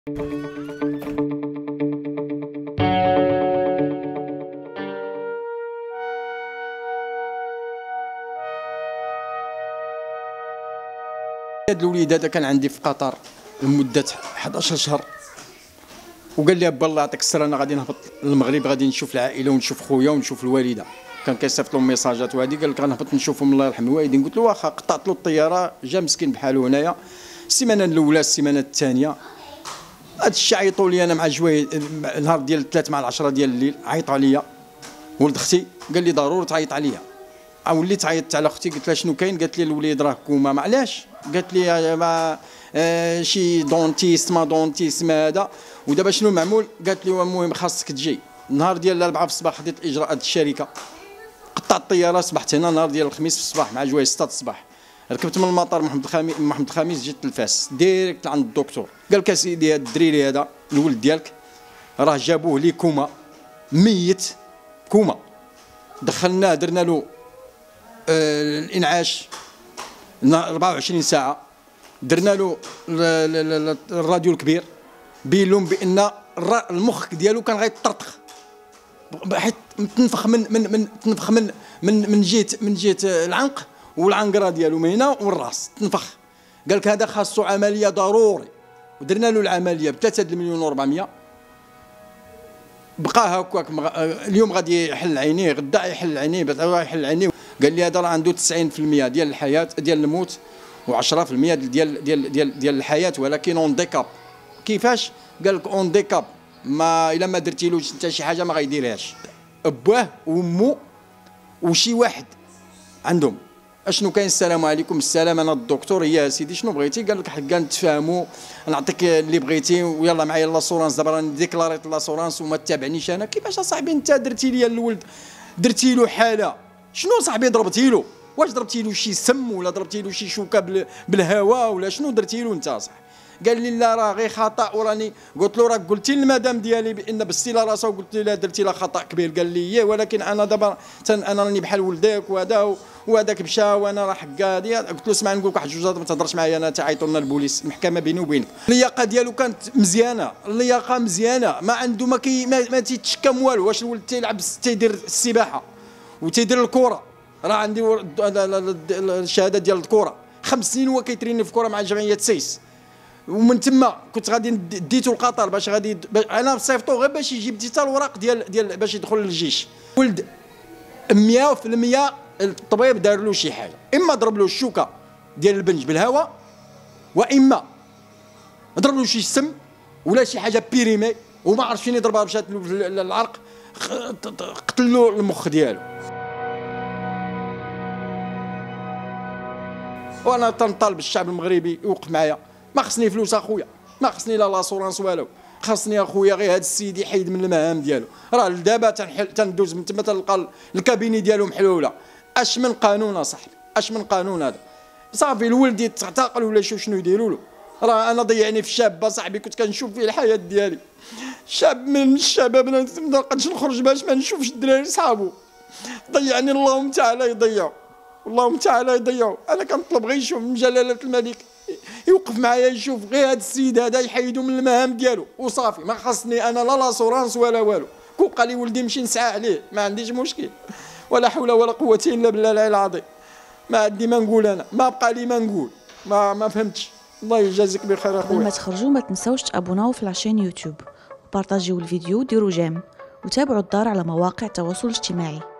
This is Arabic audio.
هاد الوليد هذا كان عندي في قطر لمده 11 شهر، وقال لي با الله يعطيك السر انا غادي نهبط للمغرب، غادي نشوف العائله ونشوف خويا ونشوف الوالده. كان كيصيفط لهم ميساجات وهذه، قال لك غنهبط نشوفهم الله يرحم الوالدين. قلت له واخا. قطعت له الطياره، جا مسكين بحالو هنايا. السيمانه الاولى السيمانه الثانيه هذا الشيء عيطوا لي انا مع جواي نهار ديال 3 مع 10 ديال الليل، عيطوا عليا ولد اختي قال لي ضروري تعيط عليا. وليت عيطت على اختي قلت لها شنو كاين؟ قالت لي الوليد راه كوما. معلاش؟ قالت لي ما شي دونتيست ما دونتيست ما هذا. ودابا شنو معمول؟ قالت لي المهم خاصك تجي نهار ديال الاربعاء في الصباح. خديت الاجراءات الشركه، قطعت الطياره، صبحت هنا نهار ديال الخميس في الصباح مع جواي 6 الصباح. ركبت من المطار محمد الخميس جيت لفاس ديريكت عند الدكتور. قال لك اسيدي هذا الدريري هذا الولد ديالك راه جابوه لي كوما، ميت كوما. دخلناه درنا له الانعاش 24 ساعه، درنا له الراديو الكبير، بين لهم بان المخ ديالو كان غيطرطخ، حيت تنفخ من جهه العنق والعنقره ديالو من هنا والراس تنفخ. قال لك هذا خاصو عمليه ضروري، ودرنا له العمليه ب 3 مليون و400. بقى هكاك اليوم غادي يحل عينيه، غدا يحل عينيه، بعد يحل عينيه. قال لي هذا راه عنده 90% ديال الحياه ديال الموت و10% ديال الحياه، ولكن اون ديكاب. كيفاش؟ قال لك اون ديكاب، ما الا ما درتيلوش انت شي حاجه ما غيديرهاش. بواه وامو وشي واحد عندهم. اشنو كاين؟ السلام عليكم. السلام، انا الدكتور. يا سيدي شنو بغيتي؟ قال لك حكا نتفاهموا، نعطيك اللي بغيتي ويلا معايا لاسورانس. دابا راني ديكلاريت لاسورانس وما تتابعنيش انا. كيفاش اصاحبي انت درتي لي الولد، درتي له حاله؟ شنو صاحبي ضربتي له؟ واش ضربتي له شي سم ولا ضربتي له شي شوكه بالهواء ولا شنو درتي له انت صاحبي؟ قال لي لا راه غير خطا. وراني قلت له راك قلتي للمدام ديالي بان بستي لها راسها وقلت لها درتي لها خطا كبير. قال لي ياه، ولكن انا دابا انا راني بحال ولدك وهذاك مشى وانا راه حكا. قلت له اسمع نقول لك واحد جوج ما تهضرش معايا انا، تعيطوا لنا البوليس، المحكمه بيني وبينك. اللياقه ديالو كانت مزيانه، اللياقه مزيانه، ما عنده ما تيتشكم والو. واش الولد تيلعب تيدير السباحه وتيدير الكره، راه عندي الشهاده ديال الكره 5 سنين هو كيتريني في الكره مع جمعيه سيس. ومن تما كنت غادي ديتو لقطر باش غادي انا صيفطو غير باش يجيب حتى الوراق ديال باش يدخل للجيش. ولد 100% الطبيب دار له شي حاجه، اما ضرب له الشوكه ديال البنج بالهواء، واما ضرب له شي سم ولا شي حاجه بيريمي وما عرفش فين يضربها، مشات له العرق، قتل له المخ ديالو. وانا تنطالب الشعب المغربي يوقف معايا. ما خصني فلوس اخويا، ما خصني لا لاسورانس والو، خاصني اخويا غير هذا السيد يحيد من المهام ديالو. راه دابا تندوز من تما تلقى الكابيني ديالو محلوله. اش من قانون اصاحبي، اش من قانون هذا؟ صافي الولد يتعتقل ولا شنو يديروا له؟ راه انا ضيعني في الشاب صاحبي، كنت كنشوف فيه الحياه ديالي. شاب من الشباب ما نقدرش نخرج باش ما نشوفش الدراري صحابو. ضيعني اللهم تعالى يضيعوا، اللهم تعالى يضيعوا. انا كنطلب غير يشوف من جلاله الملك يوقف معايا، يشوف غير هذا السيد هذا يحيدو من المهام ديالو وصافي. ما خاصني انا لا لاسورانس ولا والو. كون بقى لي ولدي نمشي نسعى عليه ما عنديش مشكل، ولا حول ولا قوه الا بالله العلي العظيم. ما عندي ما نقول، انا ما بقى لي ما نقول. ما فهمتش. الله يجازيك بخير اخويا. قبل ما تخرجوا ما تنساوش تابوناو في العشان يوتيوب وبارطاجيو الفيديو وديروا جيم وتابعوا الدار على مواقع التواصل الاجتماعي.